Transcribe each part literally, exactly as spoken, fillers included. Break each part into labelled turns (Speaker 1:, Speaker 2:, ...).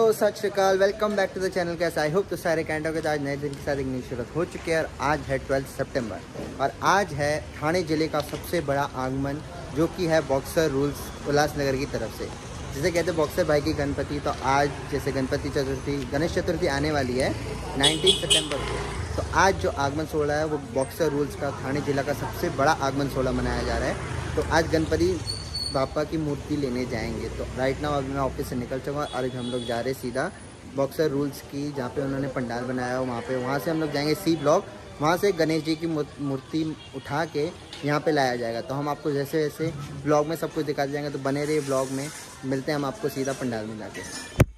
Speaker 1: सत श्री अकाल, welcome back to the channel. कैसा आई होप तो सारे कैंटों के आज नए दिन के साथ एक नई शुरुआत हो चुकी है और आज है ट्वेल्थ सितंबर और आज है ठाणे ज़िले का सबसे बड़ा आगमन जो कि है बॉक्सर रूल्स उल्लासनगर की तरफ से, जिसे कहते हैं बॉक्सर भाई की गणपति। तो आज जैसे गणपति चतुर्थी गणेश चतुर्थी आने वाली है नाइनटीन सितंबर को, तो आज जो आगमन सोहला है वो बॉक्सर रूल्स का ठाणे जिला का सबसे बड़ा आगमन सोहला मनाया जा रहा है। तो आज गणपति बापा की मूर्ति लेने जाएंगे। तो राइट नाउ अभी मैं ऑफिस से निकल चुका और हम लोग जा रहे सीधा बॉक्सर रूल्स की जहाँ पे उन्होंने पंडाल बनाया हो वहाँ पे, वहाँ से हम लोग जाएंगे सी ब्लॉक, वहाँ से गणेश जी की मूर्ति उठा के यहाँ पे लाया जाएगा। तो हम आपको जैसे जैसे ब्लॉग में सब कुछ दिखाते जाएंगे, तो बने रहिए ब्लॉग में। मिलते हैं हम आपको सीधा पंडाल में जाके।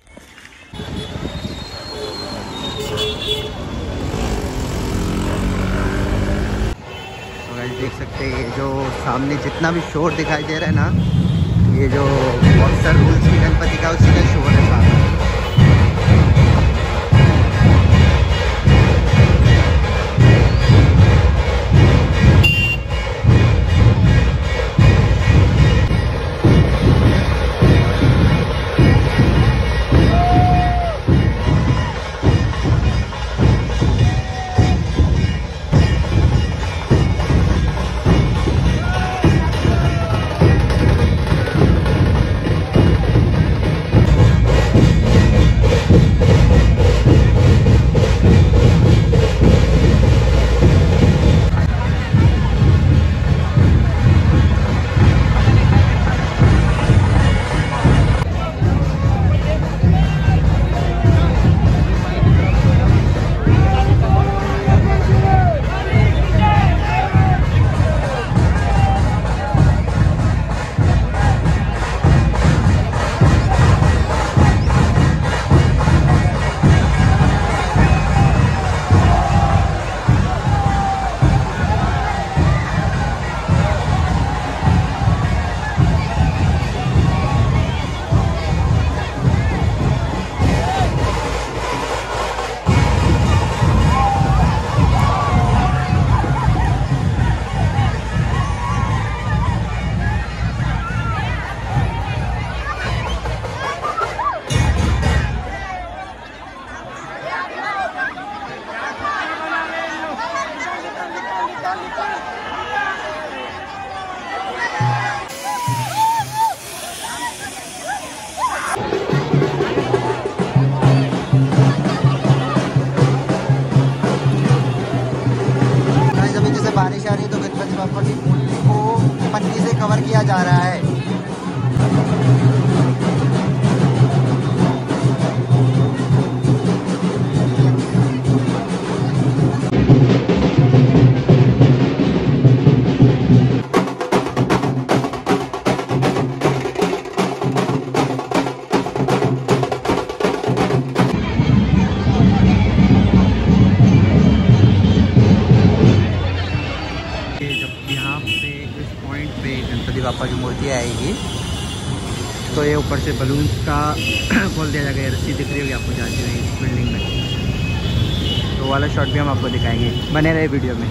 Speaker 1: देख सकते हैं ये जो सामने जितना भी शोर दिखाई दे रहा है ना, ये जो बॉक्सर रूल्स की गणपति का उसी का शोर है सामने। बारिश आ रही है तो गणपति बापा की मूर्ति को पन्नी से कवर किया जा रहा है। गणपति बापा की मूर्ति आएगी तो ये ऊपर से बलून्स का खोल दिया जाएगा। रस्सी दिख रही होगी आपको जाती हुई बिल्डिंग में, तो वाला शॉट भी हम आपको दिखाएंगे। बने रहे वीडियो में।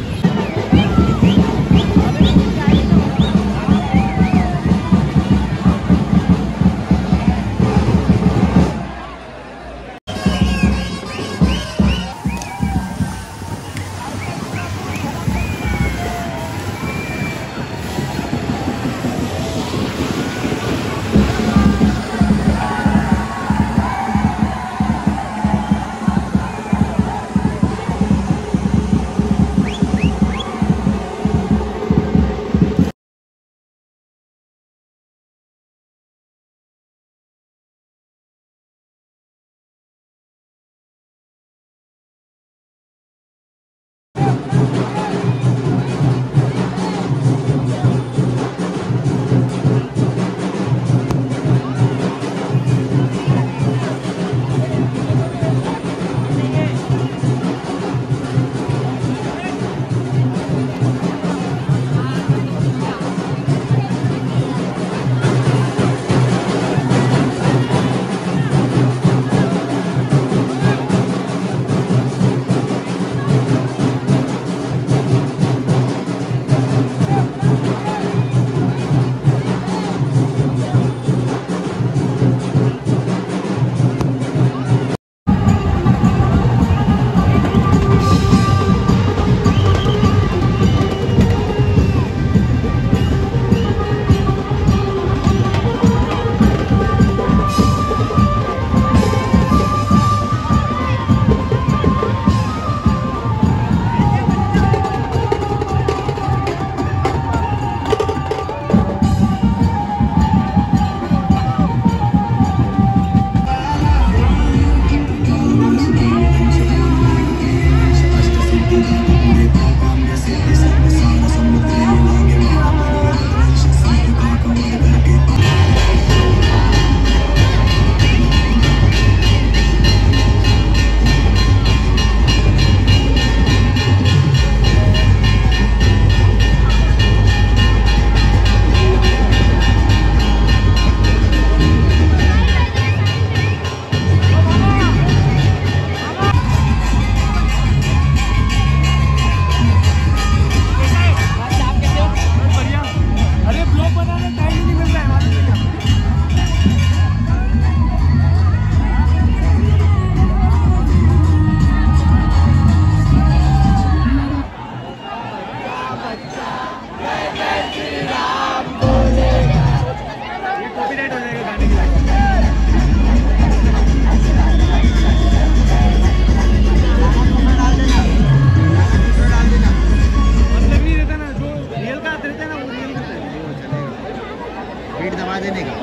Speaker 1: बीट दबा देने का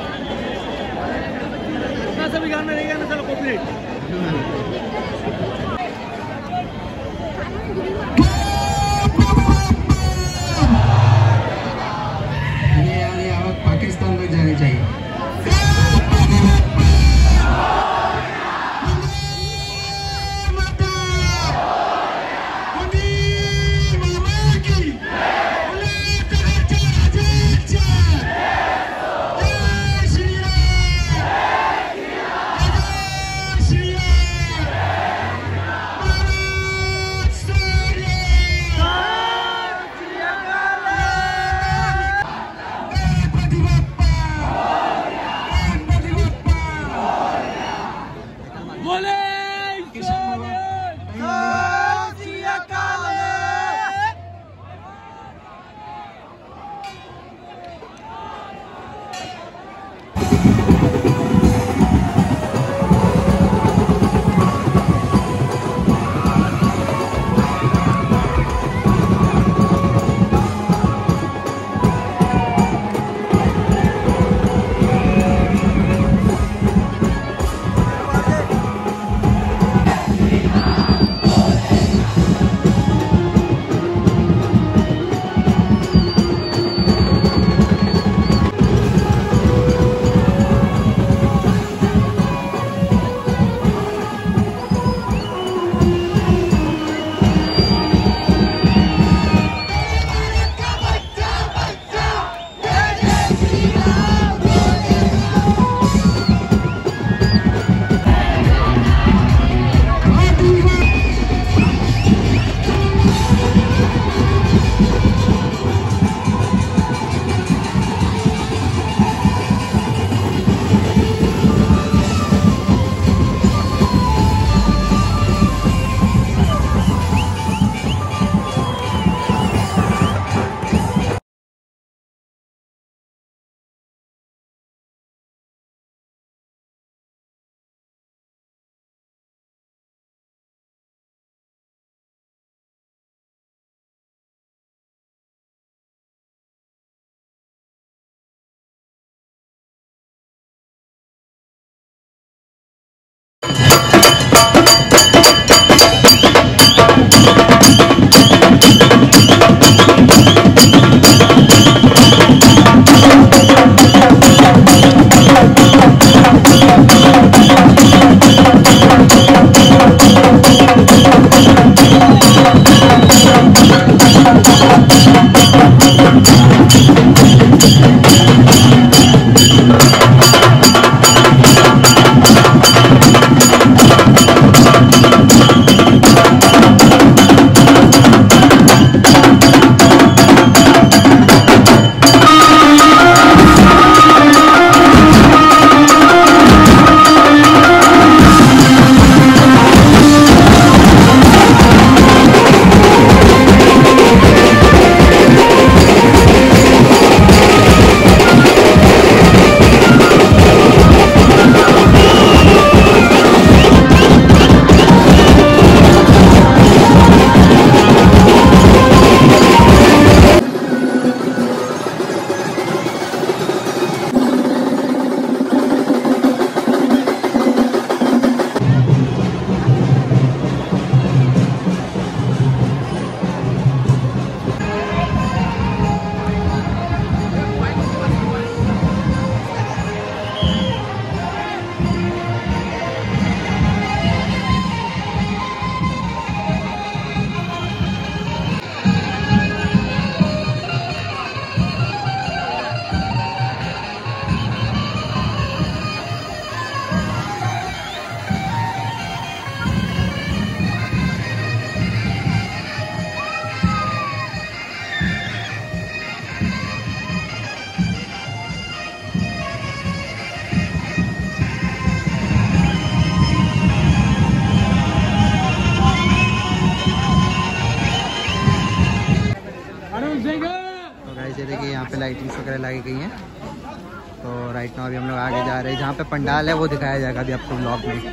Speaker 2: सभी गाना रहेगा ना, चलो कॉपीराइट।
Speaker 1: पाकिस्तान तक जानी चाहिए। देखिए यहाँ पे लाइटिंग्स वगैरह लगी गई हैं। तो राइट नाउ अभी हम लोग आगे जा रहे हैं, जहाँ पे पंडाल है वो दिखाया जाएगा अभी आपको ब्लॉग में।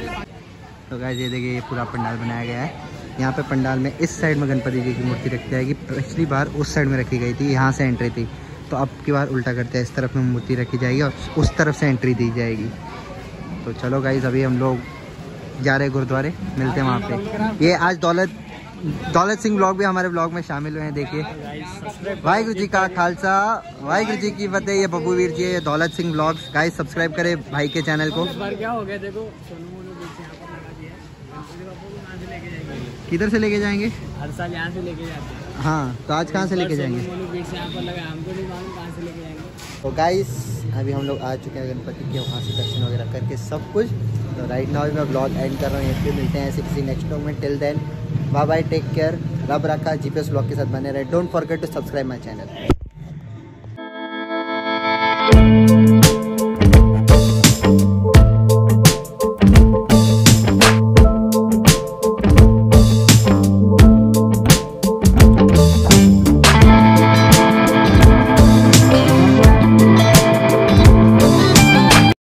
Speaker 1: तो गाइस ये देखिए ये पूरा पंडाल बनाया गया है। यहाँ पे पंडाल में इस साइड में गणपति जी की मूर्ति रखी जाएगी। पिछली बार उस साइड में रखी गई थी, यहाँ से एंट्री थी, तो अब की बार उल्टा करते हैं, इस तरफ में मूर्ति रखी जाएगी और उस तरफ से एंट्री दी जाएगी। तो चलो गाइस अभी हम लोग जा रहे हैं गुरुद्वारे, मिलते हैं वहाँ पे। ये आज दौलत दौलत सिंह ब्लॉग भी हमारे ब्लॉग में शामिल हुए हैं। देखिए वाहिगुरु जी का खालसा वाहिगुरु जी की फतेह। ये बब्बू वीर जी है, ये Daulat Singh blogs. Guys subscribe करें भाई के चैनल को।
Speaker 2: इस बार क्या हो गया देखो, सोनू मोनू बीच यहाँ पर लगा दिया है, गणपति बापू को कहाँ से लेके जाएंगे?
Speaker 1: किधर से लेके जाएंगे?
Speaker 2: हर साल यहाँ से लेके जाते हैं।
Speaker 1: हाँ तो आज कहाँ से लेके जाएंगे?
Speaker 2: सोनू मोनू बीच यहाँ पर लगा, हमको नहीं मालूम कहाँ से लेके जाएंगे।
Speaker 1: तो गाइस अभी हम लोग आ चुके हैं गणपति के, वहाँ से दर्शन वगैरह करके सब कुछ। तो राइट नाउ मैं ब्लॉग एंड कर रहा हूँ, यहीं पे मिलते हैं ऐसे किसी नेक्स्ट ब्लॉग में। Till then bye bye, take care, रब रखा। जीपीएस ब्लॉग के साथ बने रहे। Don't forget to subscribe my channel.